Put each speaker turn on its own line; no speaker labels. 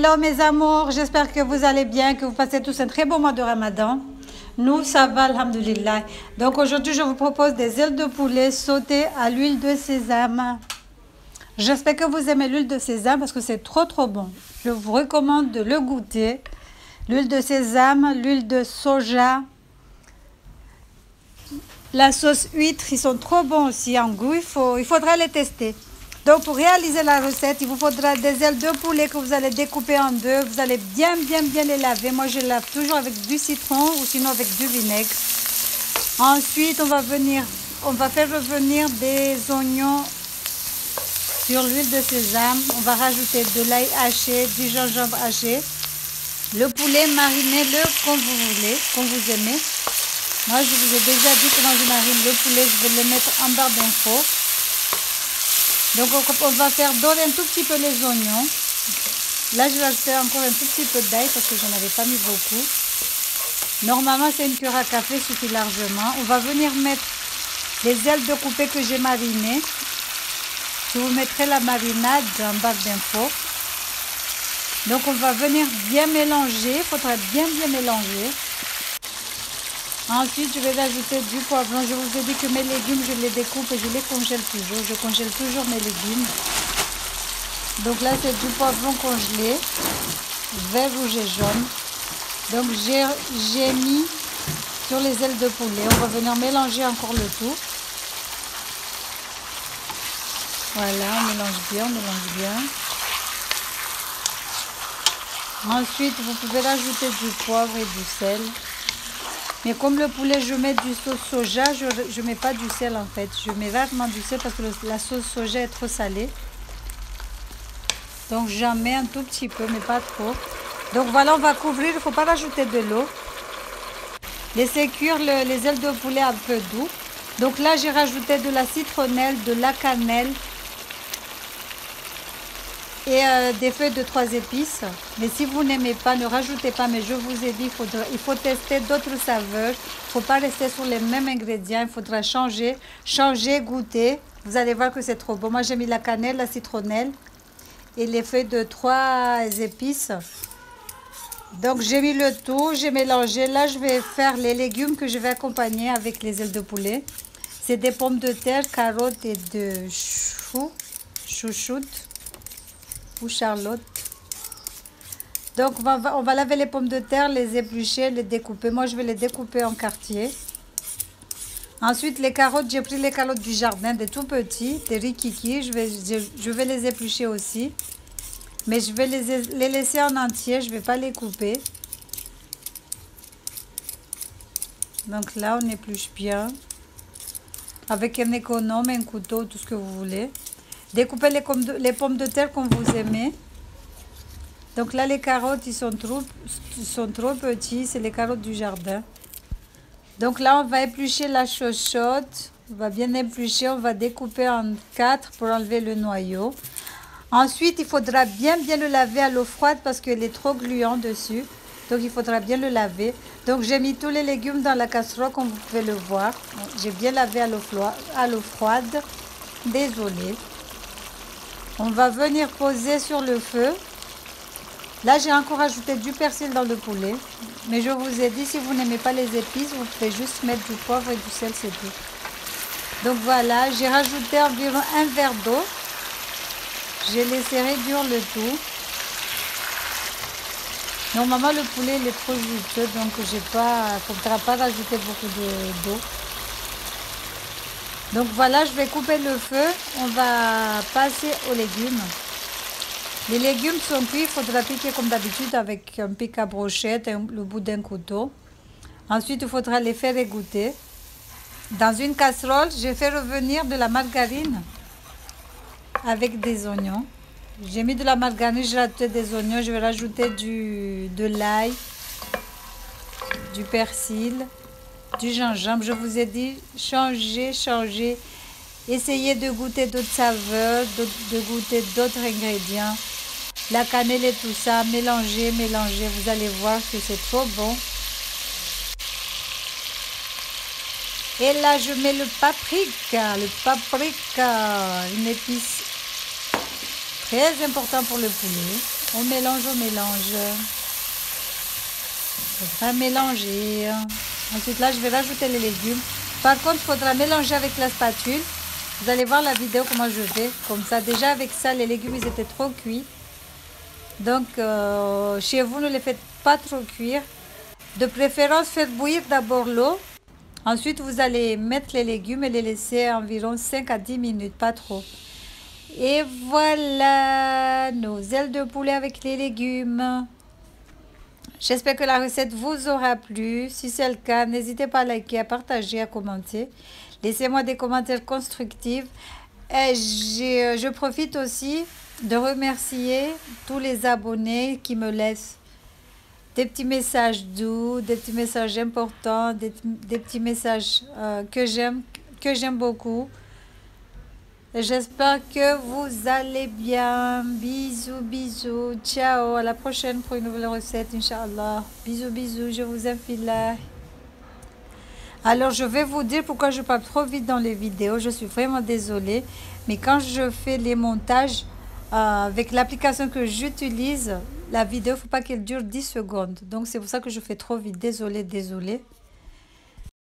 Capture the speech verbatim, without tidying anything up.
Hello mes amours, j'espère que vous allez bien, que vous passez tous un très bon mois de Ramadan. Nous, ça va, alhamdoulilah. Donc aujourd'hui, je vous propose des ailes de poulet sautées à l'huile de sésame. J'espère que vous aimez l'huile de sésame parce que c'est trop trop bon. Je vous recommande de le goûter. L'huile de sésame, l'huile de soja, la sauce huître, ils sont trop bons aussi en goût. Il faut, il faudra les tester. Donc pour réaliser la recette, il vous faudra des ailes de poulet que vous allez découper en deux. Vous allez bien bien bien les laver. Moi je lave toujours avec du citron ou sinon avec du vinaigre. Ensuite on va venir, on va faire revenir des oignons sur l'huile de sésame. On va rajouter de l'ail haché, du gingembre haché. Le poulet, marinez-le comme vous voulez, comme vous aimez. Moi je vous ai déjà dit comment je marine le poulet. Je vais le mettre en barre d'infos. Donc on va faire dorer un tout petit peu les oignons. Là je vais ajouter encore un tout petit peu d'ail parce que j'en avais pas mis beaucoup. Normalement c'est une cuillère à café, suffit largement. On va venir mettre les ailes de coupées que j'ai marinées. Je vous mettrai la marinade en barre d'infos. Donc on va venir bien mélanger, il faudra bien bien mélanger. Ensuite, je vais ajouter du poivron. Je vous ai dit que mes légumes, je les découpe et je les congèle toujours. Je congèle toujours mes légumes. Donc là, c'est du poivron congelé, vert, rouge et jaune. Donc j'ai mis sur les ailes de poulet. On va venir mélanger encore le tout. Voilà, on mélange bien, on mélange bien. Ensuite, vous pouvez rajouter du poivre et du sel. Mais comme le poulet, je mets du sauce soja, je ne mets pas du sel en fait. Je mets rarement du sel parce que le, la sauce soja est trop salée. Donc j'en mets un tout petit peu, mais pas trop. Donc voilà, on va couvrir, il ne faut pas rajouter de l'eau. Laissez cuire le, les ailes de poulet un peu doux. Donc là, j'ai rajouté de la citronnelle, de la cannelle et euh, des feuilles de trois épices. Mais si vous n'aimez pas, ne rajoutez pas. Mais je vous ai dit, il, faudra, il faut tester d'autres saveurs. Il ne faut pas rester sur les mêmes ingrédients. Il faudra changer, changer, goûter. Vous allez voir que c'est trop bon. Moi, j'ai mis la cannelle, la citronnelle et les feuilles de trois épices. Donc, j'ai mis le tout, j'ai mélangé. Là, je vais faire les légumes que je vais accompagner avec les ailes de poulet. C'est des pommes de terre, carottes et de chou, chouchoute. Ou Charlotte. Donc on va, on va laver les pommes de terre, les éplucher, les découper. Moi je vais les découper en quartiers. Ensuite les carottes, j'ai pris les carottes du jardin, des tout petits, des rikiki. Je vais, je, je vais les éplucher aussi. Mais je vais les, les laisser en entier, je ne vais pas les couper. Donc là on épluche bien. Avec un économe, un couteau, tout ce que vous voulez. Découpez les, les pommes de terre comme vous aimez. Donc là, les carottes, ils sont trop, ils sont trop petits. C'est les carottes du jardin. Donc là, on va éplucher la chochotte. On va bien éplucher. On va découper en quatre pour enlever le noyau. Ensuite, il faudra bien bien le laver à l'eau froide parce qu'il est trop gluant dessus. Donc, il faudra bien le laver. Donc, j'ai mis tous les légumes dans la casserole comme vous pouvez le voir. J'ai bien lavé à l'eau froide. Désolée. On va venir poser sur le feu. Là, j'ai encore ajouté du persil dans le poulet. Mais je vous ai dit, si vous n'aimez pas les épices, vous pouvez juste mettre du poivre et du sel, c'est tout. Donc voilà, j'ai rajouté environ un verre d'eau. J'ai laissé réduire le tout. Normalement, le poulet il est trop juteux, donc il ne faudra pas rajouter beaucoup d'eau. Donc voilà, je vais couper le feu. On va passer aux légumes. Les légumes sont cuits. Il faudra piquer comme d'habitude avec un pic à brochette et le bout d'un couteau. Ensuite, il faudra les faire égoutter. Dans une casserole, je fais revenir de la margarine avec des oignons. J'ai mis de la margarine, j'ai rajouté des oignons. Je vais rajouter du, de l'ail, du persil, du gingembre. Je vous ai dit, changez, changez. Essayez de goûter d'autres saveurs, de, de goûter d'autres ingrédients. La cannelle et tout ça, mélangez, mélangez. Vous allez voir que c'est trop bon. Et là, je mets le paprika. Le paprika, une épice très important pour le poulet. On mélange, on mélange. Il faudra mélanger. Ensuite, là, je vais rajouter les légumes. Par contre, il faudra mélanger avec la spatule. Vous allez voir la vidéo comment je fais. Comme ça, déjà avec ça, les légumes, ils étaient trop cuits. Donc, euh, chez vous, ne les faites pas trop cuire. De préférence, faites bouillir d'abord l'eau. Ensuite, vous allez mettre les légumes et les laisser environ cinq à dix minutes, pas trop. Et voilà nos ailes de poulet avec les légumes. J'espère que la recette vous aura plu. Si c'est le cas, n'hésitez pas à liker, à partager, à commenter. Laissez-moi des commentaires constructifs. Et je profite aussi de remercier tous les abonnés qui me laissent des petits messages doux, des petits messages importants, des, des petits messages euh, que j'aime, que j'aime beaucoup. J'espère que vous allez bien. Bisous, bisous. Ciao. À la prochaine pour une nouvelle recette, Inch'Allah. Bisous, bisous. Je vous aime, fillah. Alors, je vais vous dire pourquoi je parle trop vite dans les vidéos. Je suis vraiment désolée. Mais quand je fais les montages euh, avec l'application que j'utilise, la vidéo, il ne faut pas qu'elle dure dix secondes. Donc, c'est pour ça que je fais trop vite. Désolée, désolée.